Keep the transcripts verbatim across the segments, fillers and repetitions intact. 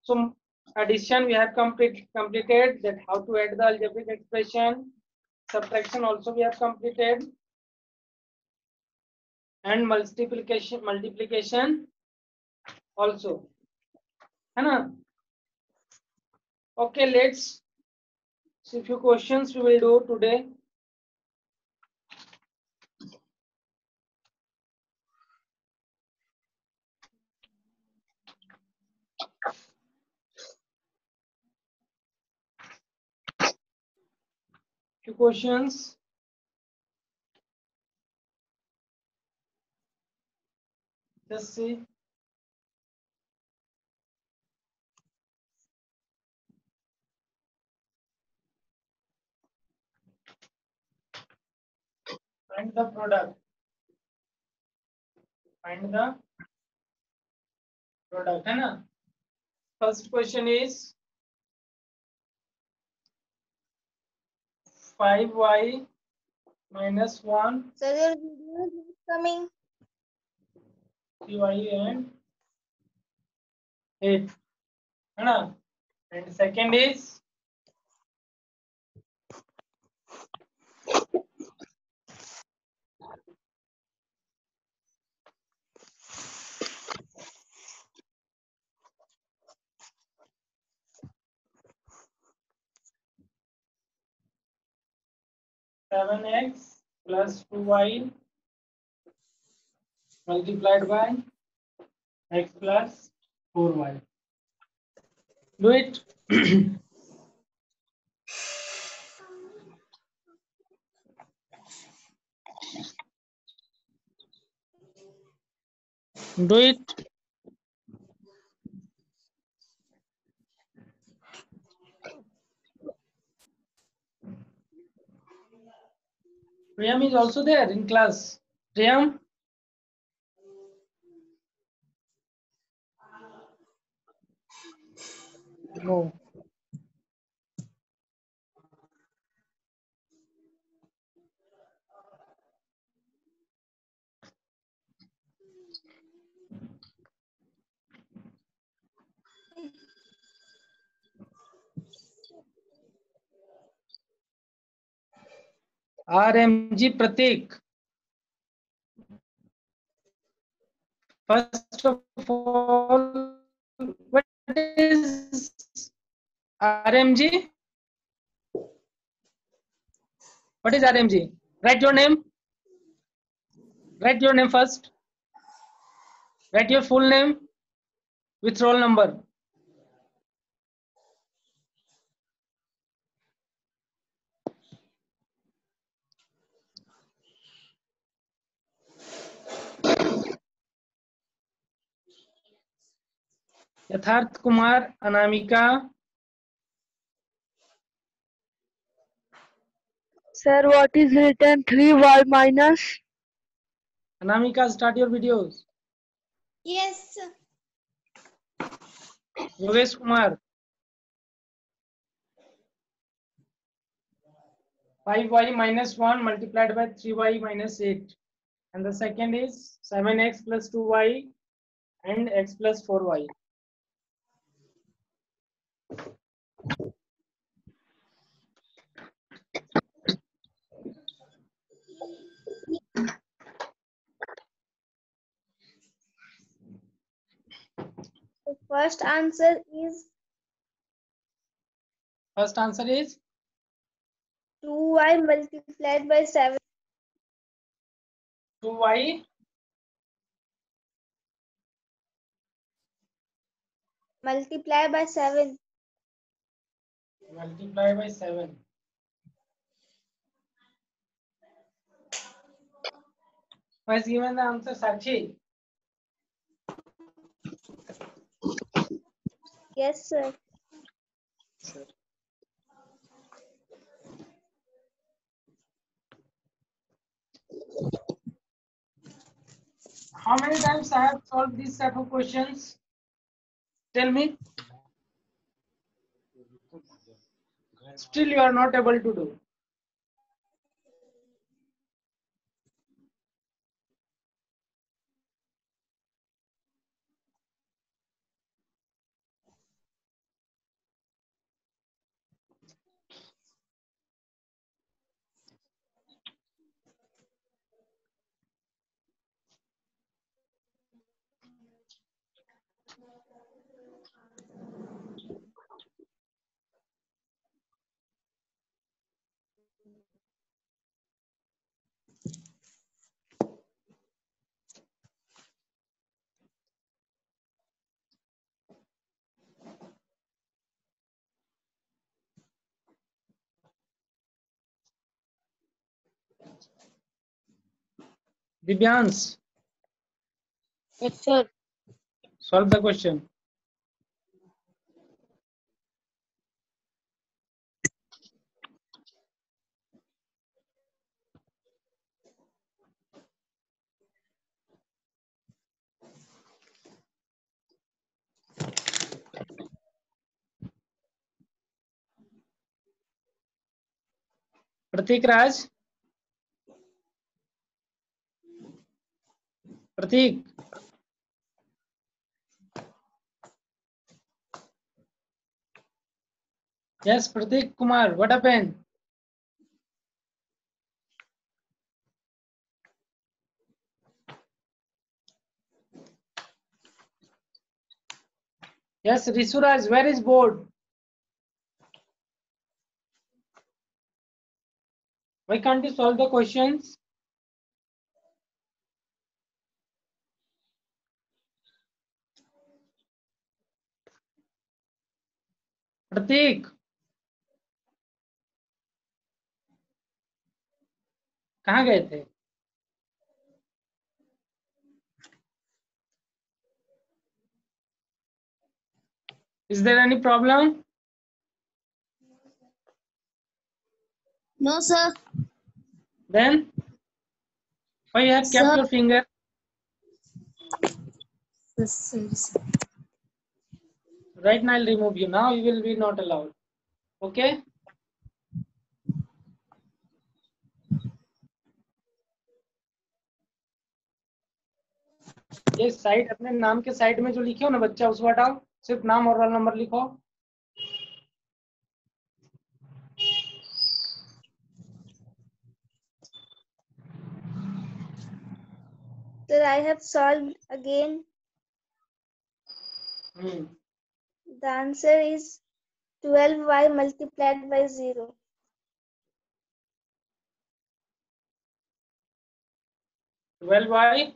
So addition we have complete, completed, that how to add the algebraic expression. Subtraction also we have completed, and multiplication multiplication also, है ना? Okay, let's see few questions we will do today. Few questions. Just see. Find the product. Find the product, है ना? First question is five y minus one. Sir, your video is not coming. three y and eight, है ना? And second is seven x plus two y multiplied by x plus four y. Do it. Do it. Priyam is also there in class. Priyam? No. R M G Pratik. First of all, what is R M G? What is R M G? Write your name. Write your name first. Write your full name with roll number. यथार्थ Kumar, Anamika. Sir, what is written three y minus? Anamika, start your videos. Yes, sir. Yogesh Kumar. five y minus one multiplied by three y minus eight. And the second is seven x plus two y and x plus four y. The first answer is First answer is two y multiplied by seven. two y Multiply by seven. multiplied by seven. Who has given the answer? Sakshi. Yes, sir. How many times I have solved these type of questions? Tell me. Still you are not able to do. Divyans, Yes, sir. solve the question. Pratik Raj. Pratik. Yes, Pratik Kumar, what happened? Yes, Risuraj, where is board? Why can't you solve the questions? प्रतीक कहाँ गए थे? Is there any problem? No, sir. Then why you have kept Sir. your finger? Right now I'll remove you. Now you will be not allowed. Okay? ये side अपने नाम के side में जो लिखे हो ना बच्चा उसको हटाओ, सिर्फ नाम और रोल नंबर लिखो. Sir, I have solved again. Hmm. The answer is twelve y multiplied by zero. twelve y.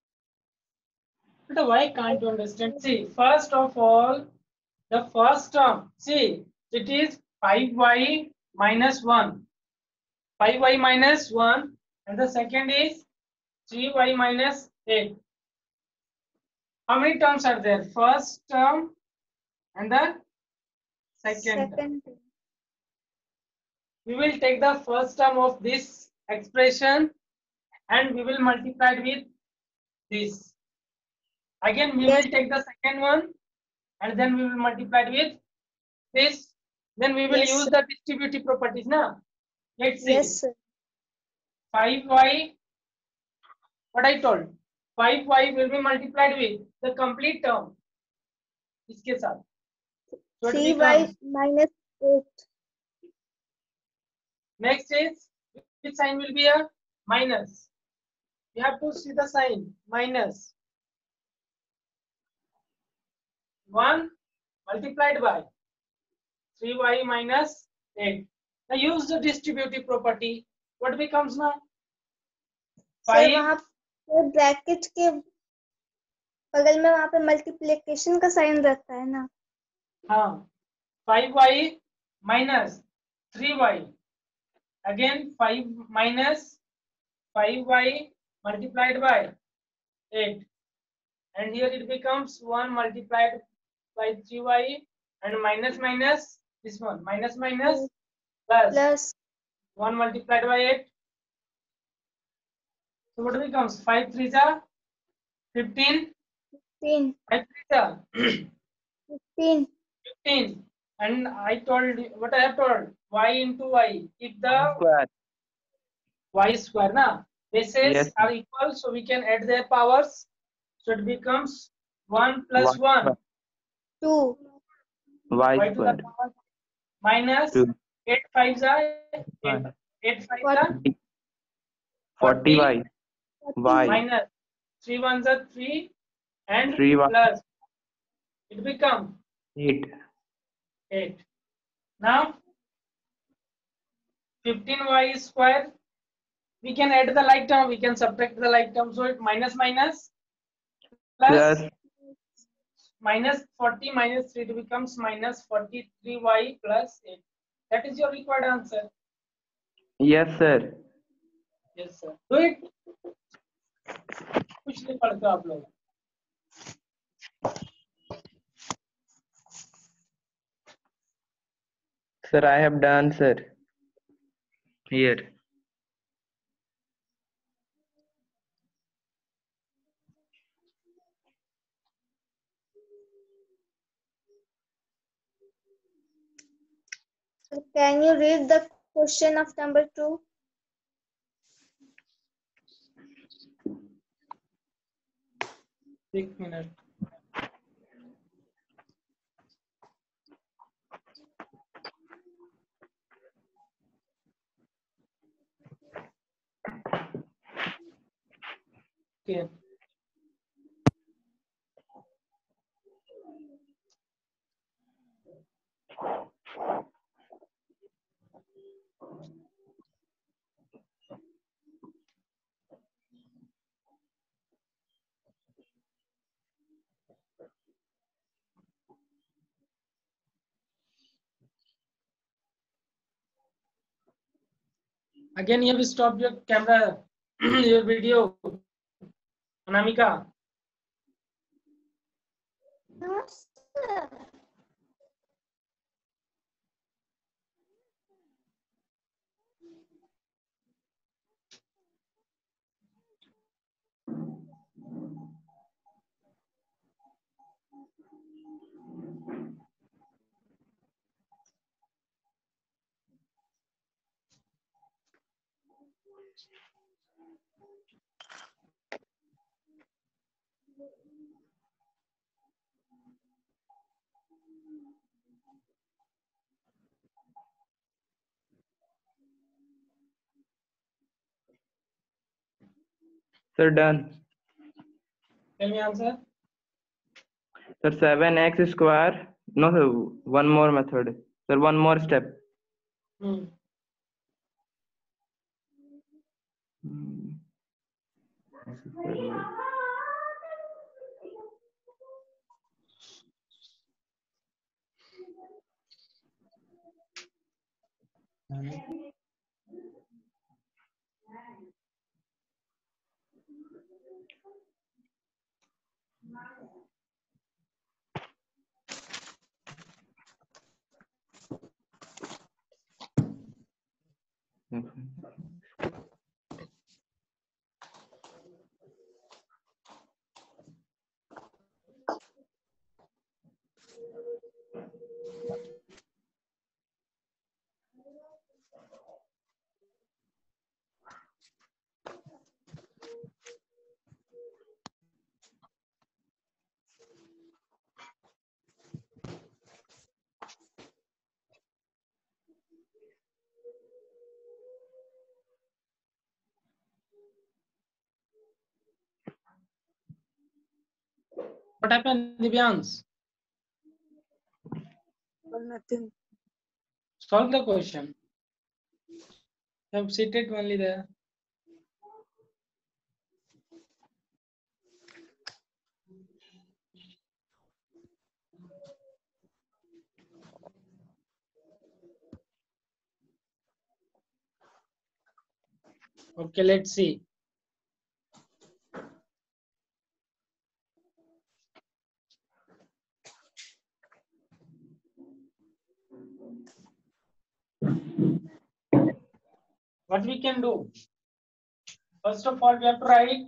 But why can't you understand? See, first of all, the first term, see, it is five y minus one. five y minus one, and the second is three y minus eight. How many terms are there? First term and the second, Second. term. We will take the first term of this expression and we will multiply it with this. Again, we Yes. will take the second one and then we will multiply it with this. Then we will Yes, use sir. the distributive properties now. Let's see. Yes, sir. five y, what I told, five y will be multiplied with the complete term. इसके साथ. So it three y becomes, minus eight. next is, which sign will be a minus. You have to see the sign, minus. one multiplied by three y minus eight. Now use the distributive property. What becomes now? Sir five. वहाँ पे bracket के बगल में वहाँ पे multiplication का sign रहता है ना. हाँ. five y minus three y. Again five minus five y multiplied by eight. And here it becomes one multiplied by three y and minus minus this one. Minus minus plus Plus one multiplied by eight. So what becomes? five threes are fifteen. fifteen. five threes are fifteen. fifteen. And I told you, what I have told, y into y. If the Square. y square, na, bases Yes. are equal, so we can add their powers. So it becomes one plus Y one. two. Y Y to the square. power minus Two. eight fives are eight. Fine. eight fives are forty Y. Y. minus three ones are three and Three Y. plus. It becomes Eight. eight. Now fifteen y square. We can add the like term. We can subtract the like term. So it minus minus plus, Plus. minus forty minus three. It becomes minus forty-three y plus eight. That is your required answer. Yes, sir. Yes, sir. Do it. कुछ नहीं पढ़ते आप लोग। Sir, I have done, sir. Here. So can you read the question of number two? एक minute. Okay. Again, you have stopped your camera, your video, Anamika. No, sir. Sir, done. Tell me answer. Sir, seven x square. No, sir, one more method. Sir, one more step. Hmm. Hmm. What happened, Divyans? Nothing. Solve the question. You have seated only there. Okay, let's see. What we can do? First of all, we have to write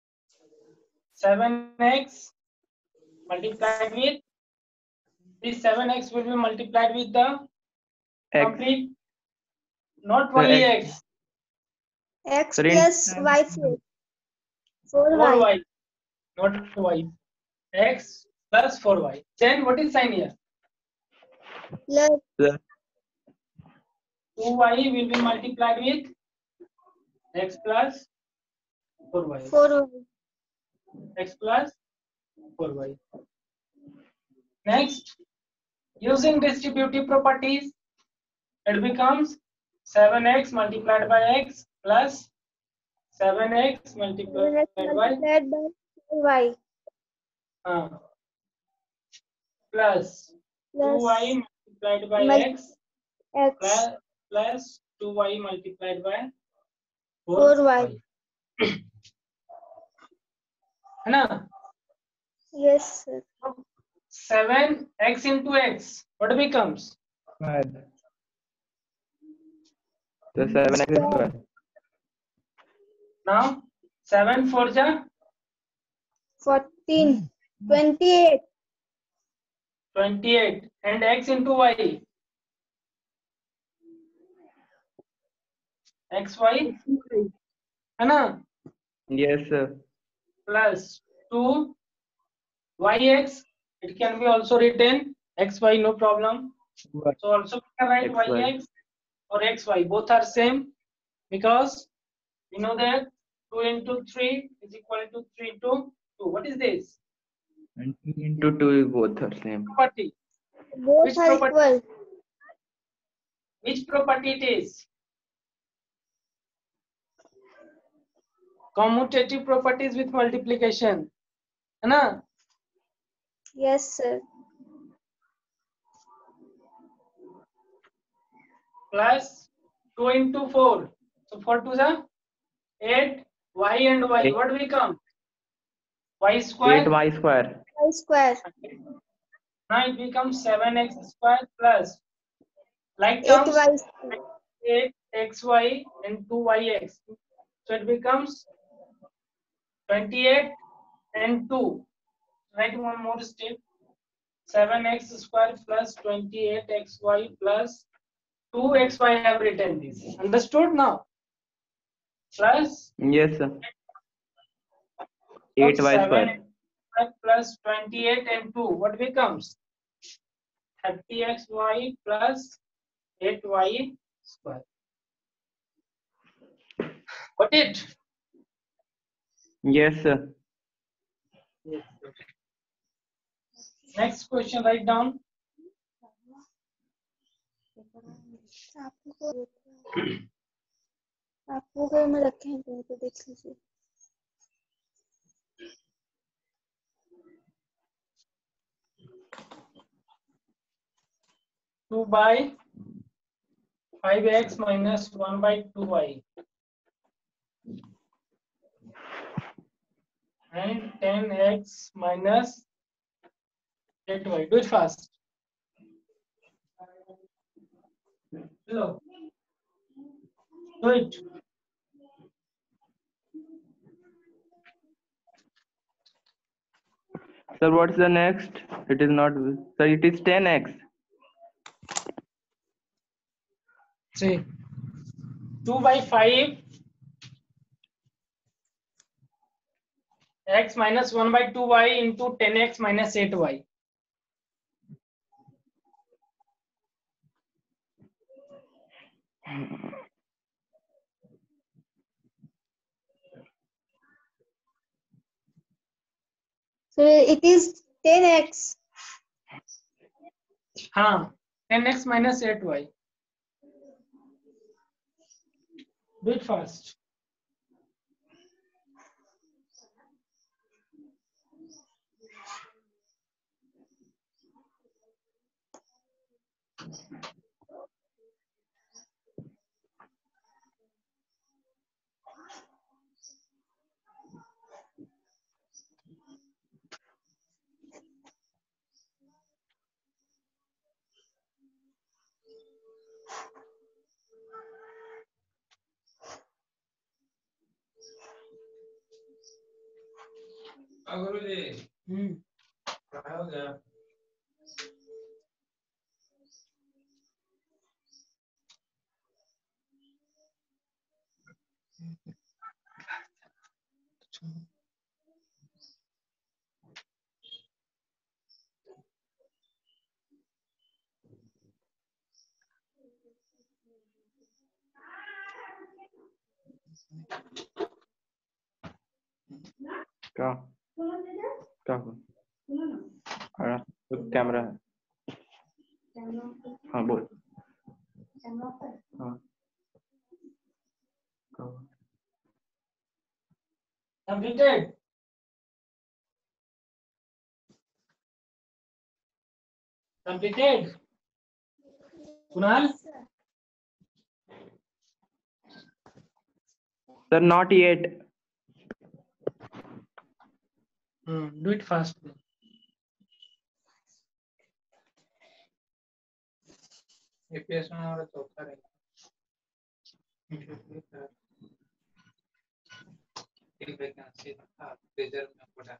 seven x multiplied with this seven x will be multiplied with the X. complete, not Sir, only X. x, X Sir, in- plus Y four. Four four Y. y, not y. X plus four y. Then what is sign here? Plus Sir, two y will be multiplied with x plus four y. four Y. X plus four y. Next, using distributive properties, it becomes seven x multiplied by x plus seven x multiplied Seven X by multiplied by four Y. uh, plus two Plus y multiplied by mul- x X. plus, plus two y multiplied by Four four Y. y. है ना? Yes, sir. seven x into x, what becomes? Five. So seven x square. Now seven four ja Fourteen. Twenty-eight. twenty-eight and x into y, xy, है ना? Yes, sir. Plus two yx, it can be also written xy, no problem. So also we can write X Y. yx or xy, both are same, because we know that two into three is equal to three into two. What is this And two into two both are same. property? Both Which are property? equal. Which property it is? Commutative properties with multiplication, है ना? Yes, sir. Plus two into four. So four two is eight, y and y. Eight. What will come? Y square. Eight y square. Y square. Now it becomes seven x square plus like Eight terms y square. eight xy and two y x. So it becomes twenty-eight and two. Write one more step. seven x square plus twenty-eight x y plus two x y. Have written this. Understood now? Plus Yes, sir. Eight y square. plus twenty-eight and two. What becomes? thirty x y plus eight y square. Got it? Yes, sir. Next question, write down. आपको आपको घर में रखे हैं तो देख लीजिए. two by five x minus one by two y and ten x minus eight y. Do it fast. Hello. Do it. Sir, what's the next? It is not. Sir, it is ten x. See. two by five x minus one by two y into ten x minus eight y. So it is ten x. हाँ, ten x minus eight y. Do it fast. हम्म क्या हो गया? क्या क्या हुआ? तो camera है. हाँ बोल. हाँ. Completed. Completed. Kunal? Sir, not yet. Hmm. Do it fast. APS में हमारा चौथा रहेगा एक वैकेंसी था रिजर्व में पड़ा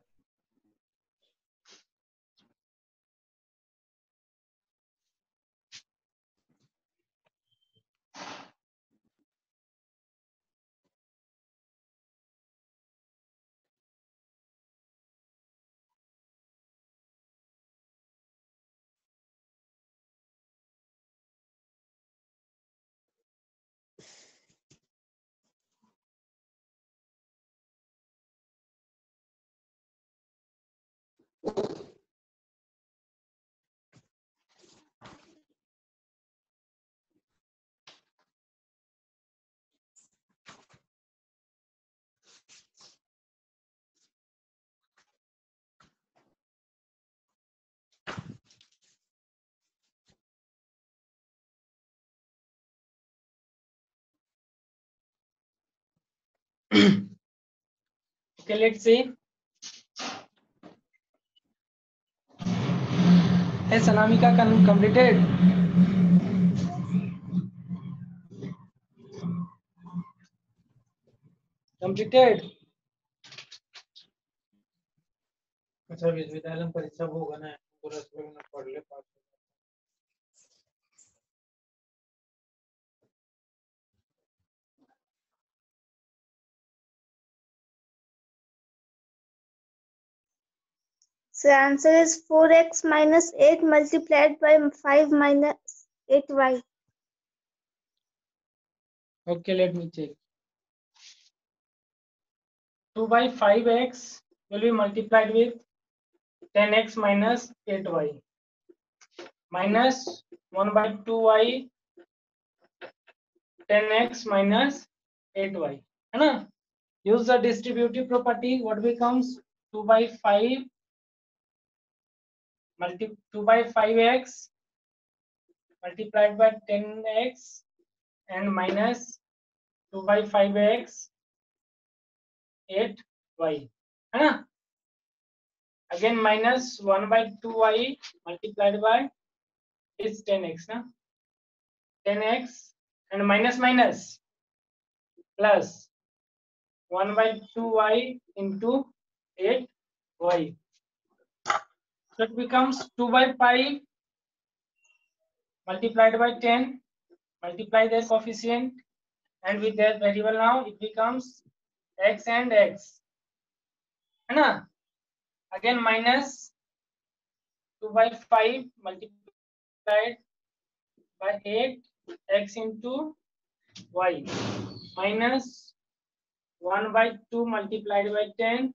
Okay, let's see. Has Anamika completed? Completed. अच्छा विश्वविद्यालय में परीक्षा होगा ना पूरा स्कूल में पढ़ ले पास So answer is four x minus eight multiplied by five minus eight y. Okay, let me check. two by five x will be multiplied with ten x minus eight y minus one by two y ten x minus eight y है ना. Use the distributive property. What becomes two by five multi two by five x multiplied by ten x and minus two by five x eight y है ना. Again minus one by two y multiplied by is ten x ना. ten x and minus minus plus one by two y into eight y. So it becomes two by five multiplied by ten, multiply their coefficient, and with their variable now it becomes x and x है ना. Again minus two by five multiplied by eight x into y minus one by two multiplied by ten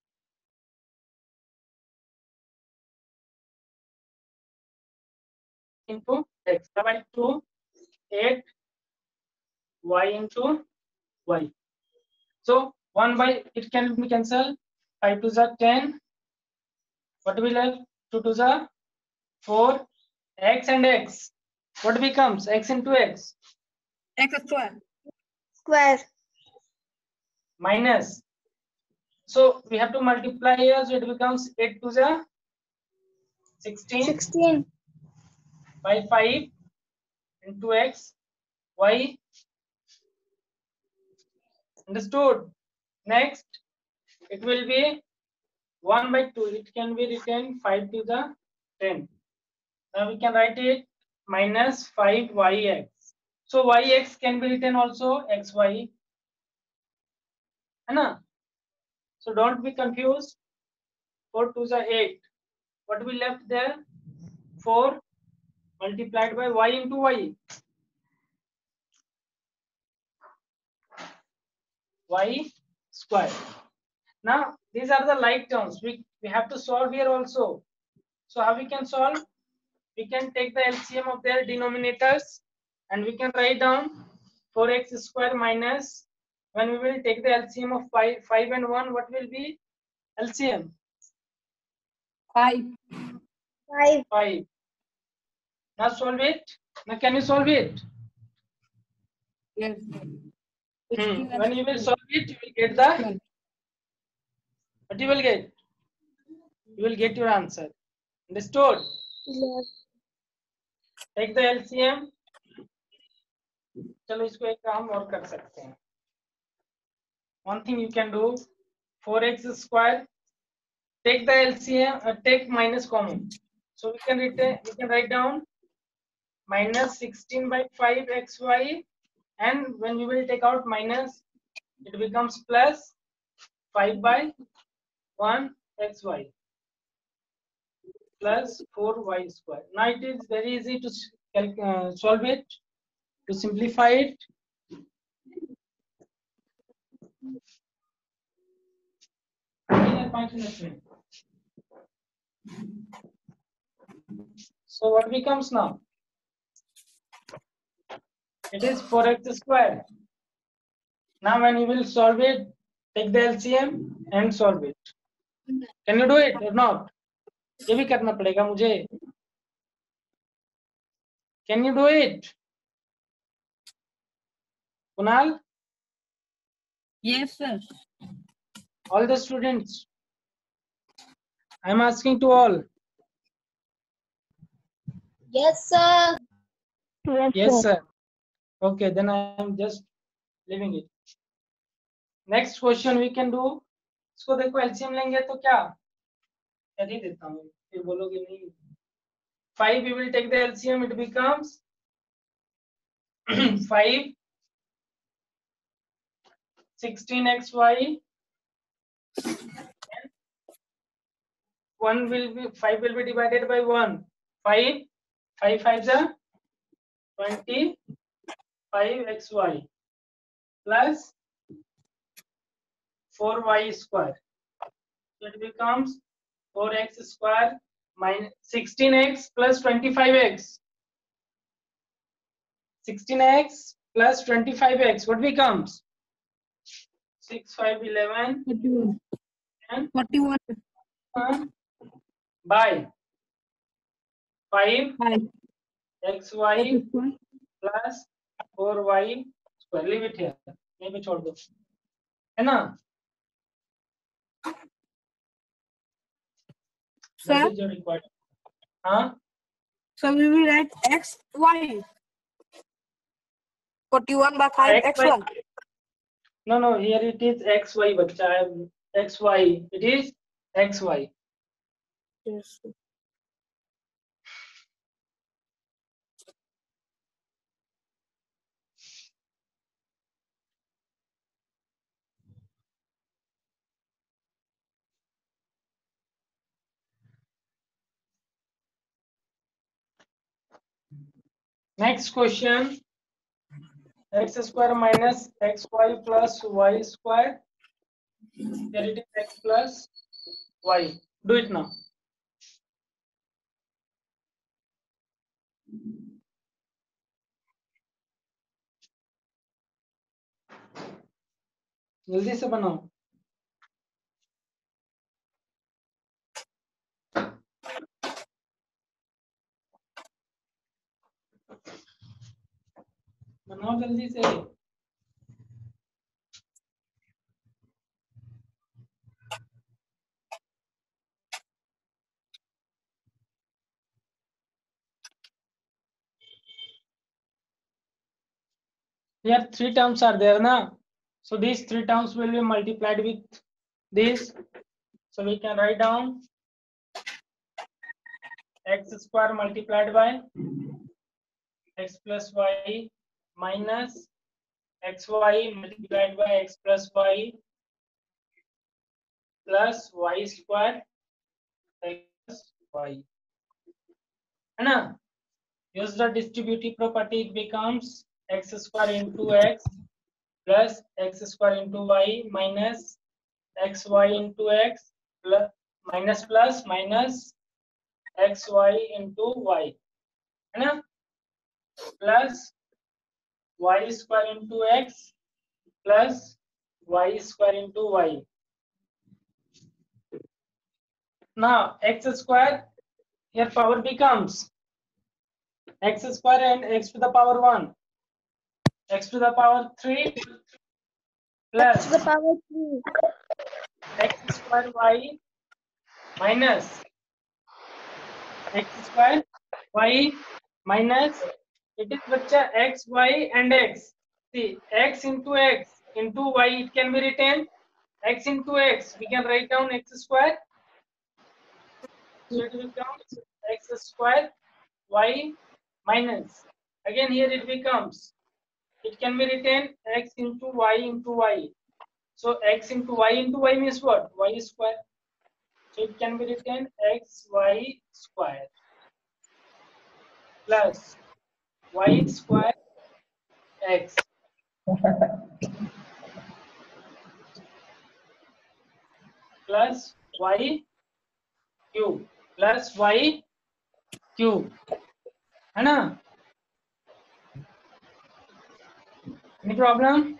into x by two eight y into y. So one by it can be cancelled. five to the ten. What will have two to the four x and x. What becomes x into x? X square. Square. Minus. So we have to multiply here, so it becomes eight to the sixteen. Sixteen. By five into x y. Understood? Next, it will be one by two. It can be written five to the ten. Now we can write it minus five y x. So yx can be written also xy. Anna? So don't be confused. four to the eight. What we left there? four multiplied by y into y. Y square. Now these are the like terms. We, we have to solve here also. So how we can solve? We can take the L C M of their denominators and we can write down four x square minus, when we will take the L C M of five, five and one, what will be L C M? Five. Five. five. Now solve it. Now can you solve it? Yes. Hmm. When you will solve it, you will get the, what you will get? you will get your answer. Understood? Yes. Take the L C M. चलो इसको एक काम और कर सकते हैं. One thing you can do, four x square. Take the L C M. Uh, take minus common. So we can retain. We can write down minus sixteen by five x y, and when we will take out minus, it becomes plus five by one x y plus four y square. Now it is very easy to uh, solve it, to simplify it. So what becomes now? It is four x square. Now when you will solve it, take the L C M and solve it. Can you do it or not? ये भी करना पड़ेगा मुझे. Can you do it? Kunal? Yes, sir. All the students. I am asking to all. Yes, sir. Yes, Yes, sir. sir. Okay, then I am just leaving it. Next question we can do. इसको देखो LCM लेंगे तो क्या कर ही देता हूँ, फिर बोलोगे नहीं. Five we will take the L C M. It becomes five sixteen x y. One will be five will be divided by one. Five five five is twenty five x y plus four y square. So it becomes four x square minus sixteen x plus twenty-five x. sixteen x plus twenty-five x. What becomes? six, five, eleven. forty-one. And forty-one. uh, by five Five. x y X square. plus four y square. Leave it here. यहीं पे छोड़ दो, है ना? Sir? That is your required. हाँ? So we will write x, y. forty-one by five, X, x, y. y. No, no. Here it is x y, बच्चा. X y. It is x y. Yes. Next question. X square minus xy plus y square. Here it is x plus y. Do it now. जल्दी से बनाओ. बनाओ जल्दी से. Here three terms are there, na? So these three terms will be multiplied with this. So we can write down x square multiplied by x plus y minus xy multiplied by x plus y plus y square plus y. है ना? Use the distributive property. It becomes x square into x plus x square into y minus xy into x plus minus plus minus xy into y, है ना? Plus y square into x plus y square into y. Now x square, here power becomes x square and x to the power one, x to the power three plus To the power three. x square y minus x square y minus it is बच्चा x y and x. See x into x into y it can be written x into x. We can write down x square. So it becomes x square y minus again here it becomes it can be written x into y into y. So x into y into y means what? Y square. So it can be written x y square plus y square x plus y cube plus y cube. है ना? Any problem?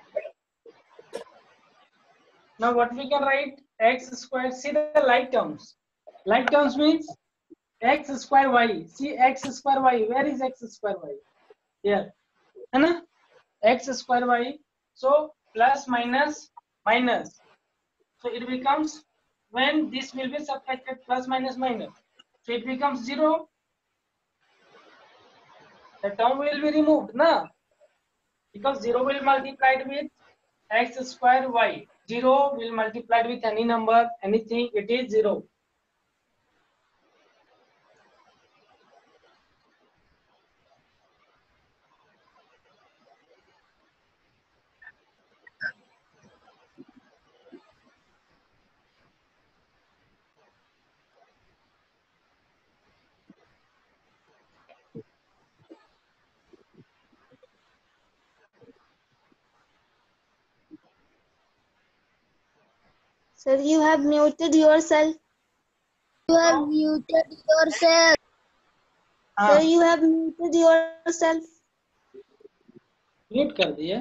Now what we can write x square. See the like terms. Like terms means x square y. See x square y. Where is x square y? Here. है ना? X square y. So plus minus minus. So it becomes when this will be subtracted plus minus minus. So it becomes zero. The term will be removed, na? Because zero will multiplied with x square y. Zero will multiplied with any number, anything. It is zero. Sir, you have muted yourself. You have muted yourself. Sir, you have muted yourself. Mute कर दिए.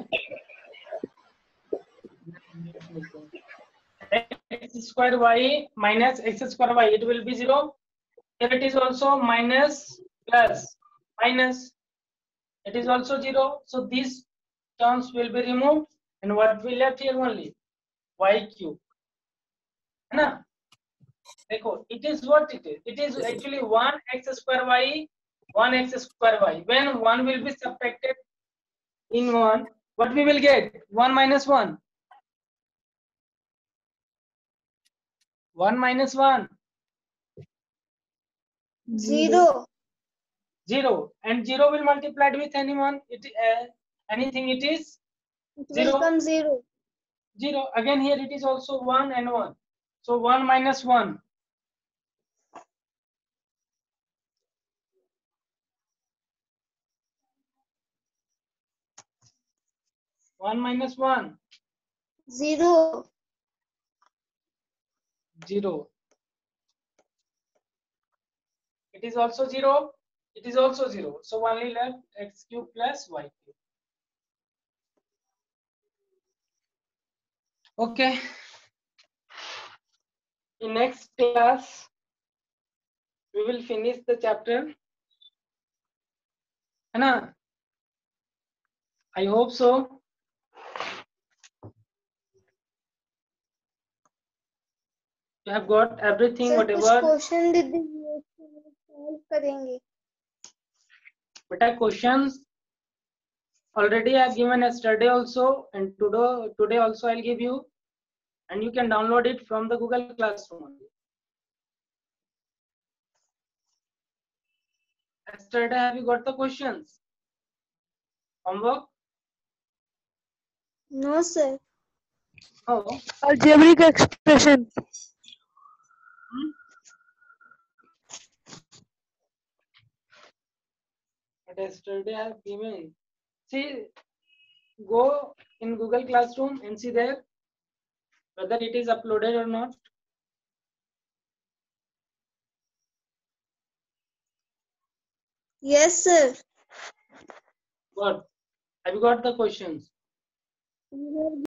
X square y minus x square y. It will be zero. Here it is also minus plus minus. It is also zero. So these terms will be removed, and what we left here only y cube. है ना? देखो, it is what it is. It is actually one x square y, one x square y. When one will be subtracted in one, what we will get? One minus one. One minus one. Zero. Zero, and zero will multiplied with anyone. It uh, anything it is It zero. will become zero. Zero. Again here it is also one and one. So one minus one. One minus one. Zero. Zero. It is also zero. It is also zero. So only left x cube plus y cube. Okay. In next class, we will finish the chapter. Anna, I hope so. You have got everything, Sir, कुछ whatever. Question दे दीजिए, solve करेंगे. But our questions already I have given yesterday also, and today today also I'll give you, and you can download it from the Google Classroom only. Yesterday have you got the questions? Homework? No, sir. No. Algebraic expression. Hmm? But yesterday I have given. See, go in Google Classroom and see there whether it is uploaded or not. Yes, sir. What? Have you got the questions? You have